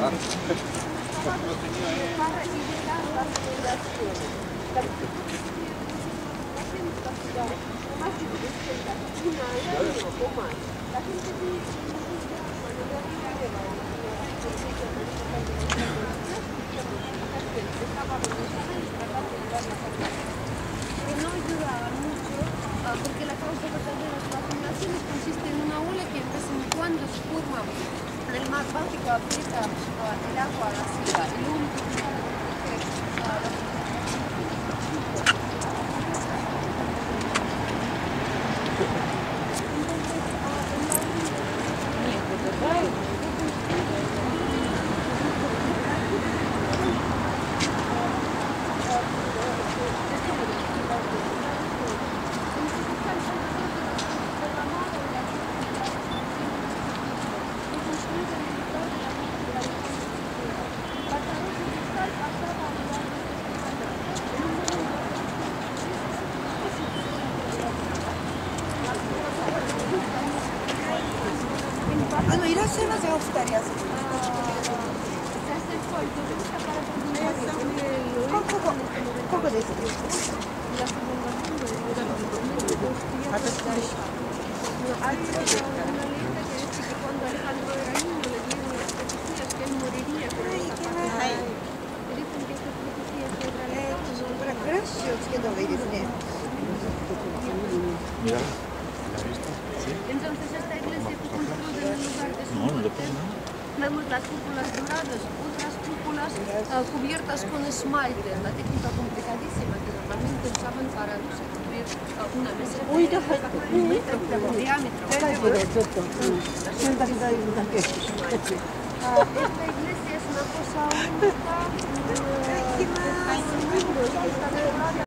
No ayudaba mucho porque la causa total de las vacunaciones consiste en una ola que de vez en cuando se forma en el mar Báltico, aprieta el agua a la ciudad. Y lo único que sabe いらっしゃいませお二人遊びに。ここです。フラッシュをつけた方がいいですね。 Entonces esta iglesia fue construida en un lugar de su muerte. Vemos las cúpulas doradas, otras cúpulas cubiertas con esmalte, una técnica complicadísima que normalmente usaban para cubrir una mesa de diámetro. Esta iglesia es una cosa única.